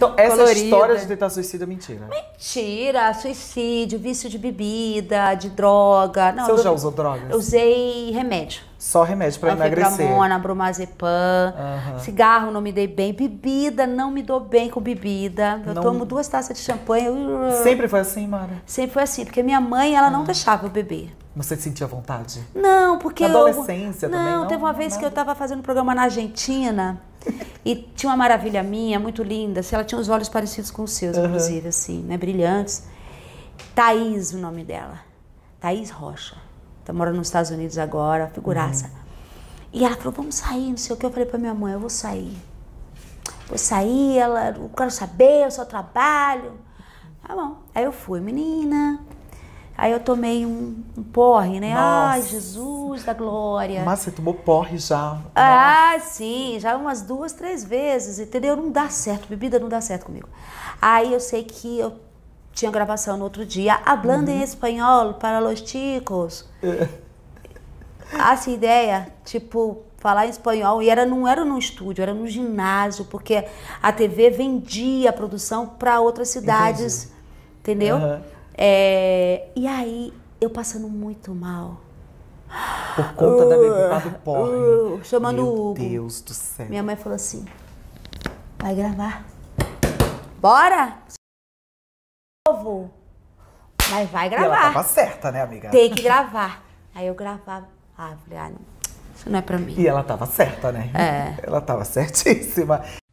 Então, essa colorida. história de tentar suicídio é mentira. Mentira, suicídio, vício de bebida, de droga. Não, Você já usou drogas? Eu usei remédio. Só remédio pra emagrecer. Anfipramona, bromazepam. Cigarro não me dei bem. Bebida, não me dou bem com bebida. Eu tomo 2 taças de champanhe. Sempre foi assim, Mara? Sempre foi assim, porque minha mãe, ela não deixava eu beber. Você sentia vontade? Não, porque na adolescência também, não? Teve uma vez que eu tava fazendo um programa na Argentina e tinha uma maravilha minha, muito linda. Assim, ela tinha os olhos parecidos com os seus, inclusive, assim, né? Brilhantes. Thaís, o nome dela. Thaís Rocha. Tá morando nos Estados Unidos agora, figuraça. E ela falou, vamos sair, não sei o que. Eu falei pra minha mãe, eu vou sair. Vou sair, eu quero saber, eu só trabalho. Tá bom. Aí eu fui, menina. Aí eu tomei um porre, né? Nossa. Ai, Jesus da glória. Mas você tomou porre já? Ah, sim, já umas 2, 3 vezes, entendeu? Não dá certo, bebida não dá certo comigo. Aí eu sei que eu tinha gravação no outro dia, hablando em espanhol para los chicos. Essa ideia, tipo, falar em espanhol, e não era num estúdio, era no ginásio, porque a TV vendia a produção para outras cidades, entendeu? E aí, eu passando muito mal. Por conta da bebida do porre. Chamando o Meu Hugo. Deus do céu. Minha mãe falou assim, vai gravar. Bora? Novo. Mas vai E ela gravar. tava certa, né, amiga? Tem que gravar. Aí eu gravava. Ah, eu falei, não, isso não é pra mim. E ela tava certa, né? Ela tava certíssima.